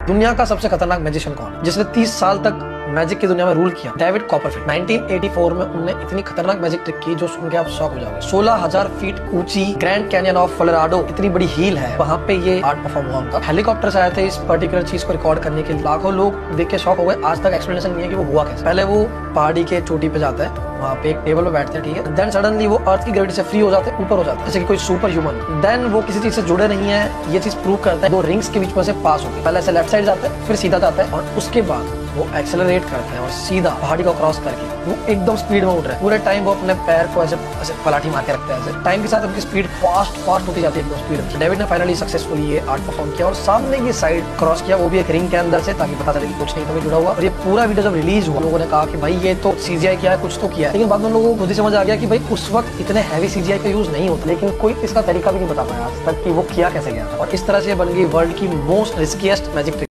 दुनिया का सबसे खतरनाक मैजिशियन कौन है जिसने 30 साल तक मैजिक की दुनिया में रूल किया? David Copperfield. 1984 में उन्होंने इतनी खतरनाक मैजिक ट्रिक की जो सुन के आप शॉक हो जाओगे। 16,000 फीट ऊंची ग्रैंड कैनियन ऑफ कोलोराडो, इतनी बड़ी हील है, वहाँ पे ये आर्ट परफॉर्म हुआ उनका। हेलीकॉप्टर से आए थे इस पर्टिकुलर चीज को रिकॉर्ड करने के लिए। लाखों लोग देख के शॉक हो गए। आज तक एक्सप्लेनेशन नहीं है कि वो हुआ कैसे। पहले वो पहाड़ी के चोटी पे जाता है, वहाँ पे एक टेबल पे बैठते हैं, ठीक है। देन सडनली वो अर्थ की ग्रेविटी से फ्री हो जाते हैं, ऊपर हो जाते हैं जैसे कि कोई सुपर ह्यूमन। देन वो किसी चीज से जुड़े नहीं है, ये चीज प्रूव करता है। दो रिंग्स के बीच में से पास हो गए। पहले ऐसे लेफ्ट साइड जाते हैं, फिर सीधा जाता है, और उसके बाद वो एक्सेलरेट करते हैं और सीधा पहाड़ी को क्रॉस करके वो एकदम स्पीड में उठ रहे हैं। पूरे टाइम वो अपने पैर को ऐसे ऐसे पलाठी मार के रखते हैं। ऐसे टाइम के साथ उनकी स्पीड फास्ट होती जाती है, एकदम स्पीड। डेविड ने फाइनली सक्सेसफुली ये आर्ट परफॉर्म किया और सामने ये साइड क्रॉस किया, वो भी एक रिंग के अंदर से, ताकि पता चले कि कुछ नहीं तो जुड़ा हुआ। और ये पूरा वीडियो जब रिलीज हुआ, लोगों ने कहा कि भाई ये तो सीजीआई किया है, कुछ तो किया है। लेकिन बाद में लोगों को खुद ही समझ आ गया कि भाई उस वक्त इतने हैवी सीजीआई का यूज नहीं होता। लेकिन कोई इसका तरीका भी नहीं बता पाया आज तक कि वो किया कैसे गया था। और इस तरह से बन गई वर्ल्ड की मोस्ट रिस्कीएस्ट मैजिक ट्रिक।